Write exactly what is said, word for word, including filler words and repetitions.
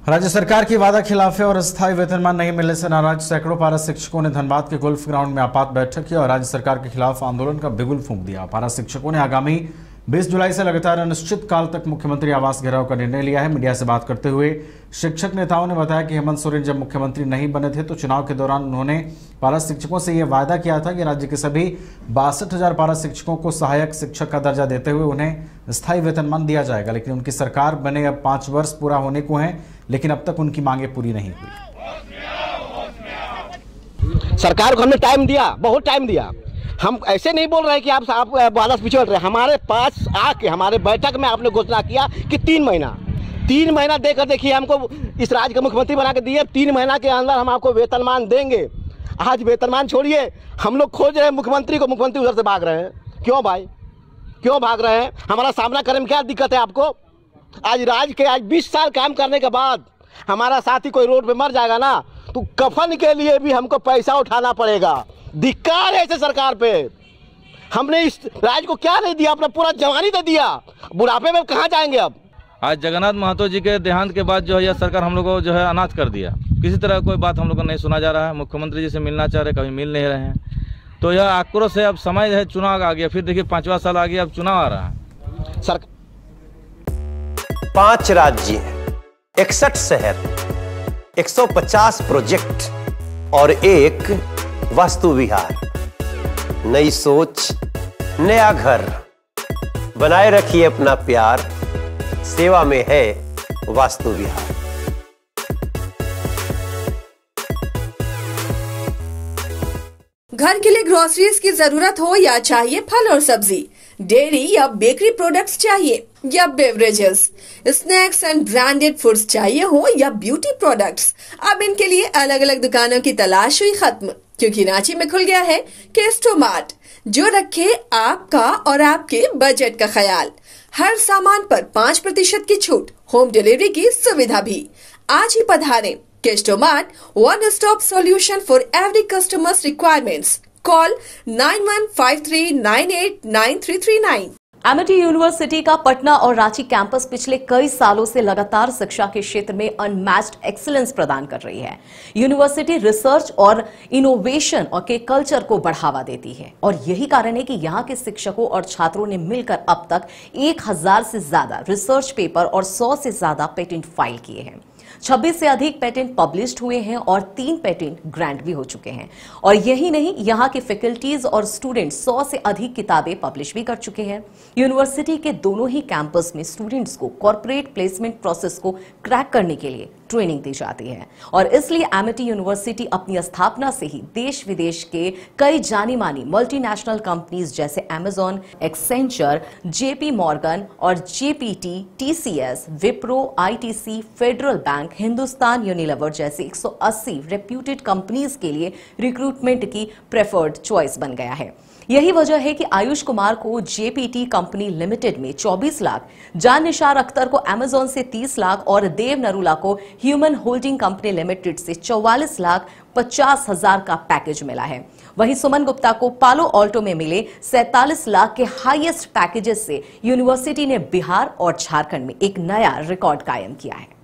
राज्य सरकार की वादा खिलाफी और अस्थायी वेतनमान नहीं मिलने से नाराज सैकड़ों पारा शिक्षकों ने धनबाद के गोल्फ ग्राउंड में आपात बैठक की और राज्य सरकार के खिलाफ आंदोलन का बिगुल फूंक दिया। पारा शिक्षकों ने आगामी बीस जुलाई से लगातार अनिश्चित काल तक मुख्यमंत्री आवास घेराव का निर्णय लिया है। मीडिया से बात करते हुए शिक्षक नेताओं ने बताया कि हेमंत सोरेन जब मुख्यमंत्री नहीं बने थे तो चुनाव के दौरान उन्होंने पारा शिक्षकों से यह वादा किया था कि राज्य के सभी बासठ हजार पारा शिक्षकों को सहायक शिक्षक का दर्जा देते हुए उन्हें स्थायी वेतनमान दिया जाएगा। लेकिन उनकी सरकार बने अब पांच वर्ष पूरा होने को हैं, लेकिन अब तक उनकी मांगे पूरी नहीं हुई। सरकार को हमने टाइम दिया, बहुत टाइम दिया। हम ऐसे नहीं बोल रहे कि आप आप वादा से पिछड़ रहे। हमारे पास आके हमारे बैठक में आपने घोषणा किया कि तीन महीना तीन महीना देकर देखिए, हमको इस राज्य का मुख्यमंत्री बना के दिए। तीन महीना के अंदर हम आपको वेतनमान देंगे। आज वेतनमान छोड़िए, हम लोग खोज रहे हैं मुख्यमंत्री को, मुख्यमंत्री उधर से भाग रहे हैं। क्यों भाई, क्यों भाग रहे हैं? हमारा सामना करने में क्या दिक्कत है आपको? आज राज्य के आज बीस साल काम करने के बाद हमारा साथी कोई रोड पे मर जाएगा ना, तो कफन के लिए भी हमको पैसा उठाना पड़ेगा। धिक्कार है ऐसे सरकार पे। हमने इस राज्य को क्या नहीं दिया, अपना पूरा जवानी दे दिया। बुढ़ापे में कहाँ जाएंगे अब? आज जगन्नाथ महतो जी के देहांत के बाद जो है यह सरकार हम लोग को जो है अनाथ कर दिया। किसी तरह कोई बात हम लोग को नहीं सुना जा रहा है। मुख्यमंत्री जी से मिलना चाह रहे, कभी मिल नहीं रहे हैं। तो यह आक्रोश है। अब समय है, चुनाव आ गया, फिर देखिए पांचवा साल आ गया, अब चुनाव आ रहा है। सर पांच राज्य, इकसठ शहर, एक सौ पचास प्रोजेक्ट और एक वास्तु विहार। नई सोच, नया घर। बनाए रखिए अपना प्यार, सेवा में है वास्तु विहार। घर के लिए ग्रोसरीज की जरूरत हो या चाहिए फल और सब्जी, डेयरी या बेकरी प्रोडक्ट्स चाहिए या beverages, snacks and branded foods चाहिए हो या ब्यूटी प्रोडक्ट्स, अब इनके लिए अलग अलग दुकानों की तलाश हुई खत्म, क्योंकि रांची में खुल गया है केस्टो मार्ट, जो रखे आपका और आपके बजट का ख्याल। हर सामान पर पाँच प्रतिशत की छूट, होम डिलीवरी की सुविधा भी। आज ही पधारें। Kesto Mart, one stop solution for every customers requirements. Call nine one five three nine eight nine three three nine. Amity University का पटना और रांची कैंपस पिछले कई सालों से लगातार शिक्षा के क्षेत्र में अनमैच्ड एक्सीलेंस प्रदान कर रही है। यूनिवर्सिटी रिसर्च और इनोवेशन और के कल्चर को बढ़ावा देती है और यही कारण है कि यहाँ के शिक्षकों और छात्रों ने मिलकर अब तक एक हजार से ज्यादा रिसर्च पेपर और सौ से ज्यादा पेटेंट फाइल किए हैं। छब्बीस से अधिक पेटेंट पब्लिश्ड हुए हैं और तीन पेटेंट ग्रांट भी हो चुके हैं। और यही नहीं, यहाँ के फैकल्टीज और स्टूडेंट सौ से अधिक किताबें पब्लिश भी कर चुके हैं। यूनिवर्सिटी के दोनों ही कैंपस में स्टूडेंट्स को कॉर्पोरेट प्लेसमेंट प्रोसेस को क्रैक करने के लिए ट्रेनिंग दी जाती है और इसलिए एमिटी यूनिवर्सिटी अपनी स्थापना से ही देश विदेश के कई जानी मानी मल्टीनेशनल कंपनीज जैसे अमेजॉन, एक्सेंचर, जेपी मॉर्गन और JPT, TCS, Wipro, ITC, Federal Bank, Hindustan Unilever जैसे एक सौ अस्सी रेप्यूटेड कंपनीज के लिए रिक्रूटमेंट की प्रेफर्ड चॉइस बन गया है। यही वजह है कि आयुष कुमार को जेपीटी कंपनी लिमिटेड में चौबीस लाख, जान निशार अख्तर को अमेजॉन से तीस लाख और देव नरूला को ह्यूमन होल्डिंग कंपनी लिमिटेड से चौवालीस लाख पचास हजार का पैकेज मिला है। वहीं सुमन गुप्ता को पालो ऑल्टो में मिले सैंतालीस लाख के हाईएस्ट पैकेजेस से यूनिवर्सिटी ने बिहार और झारखंड में एक नया रिकॉर्ड कायम किया है।